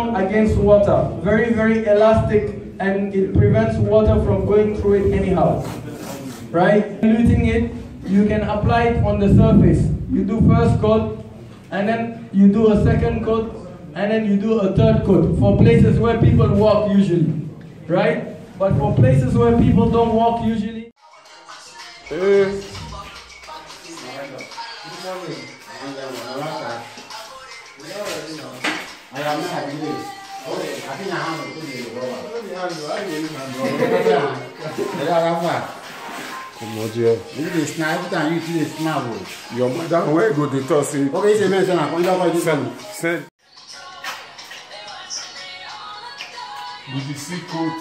strong against water, very, very elastic, and it prevents water from going through it anyhow. Right? Diluting it, you can apply it on the surface. You do first coat, and then you do a second coat, and then you do a third coat for places where people walk usually. Right? But for places where people don't walk usually. Your mother, where go to toss it? Okay, c'est maintenant, on va voir du famille. Send. With the Silkcoat.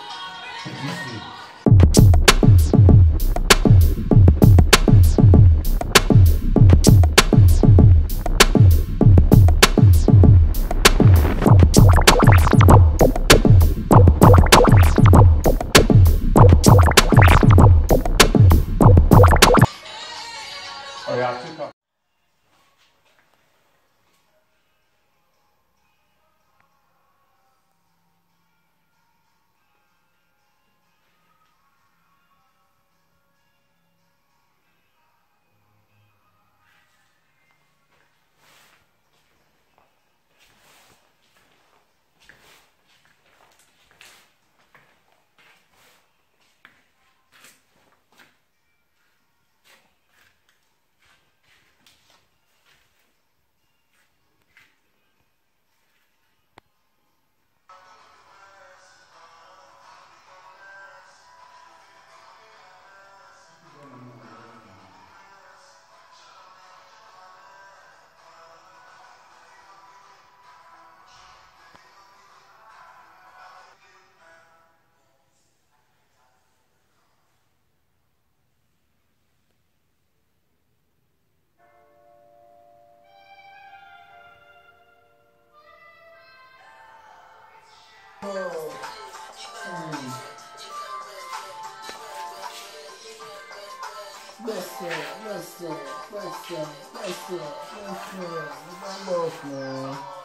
Oh yeah, take off. What's that?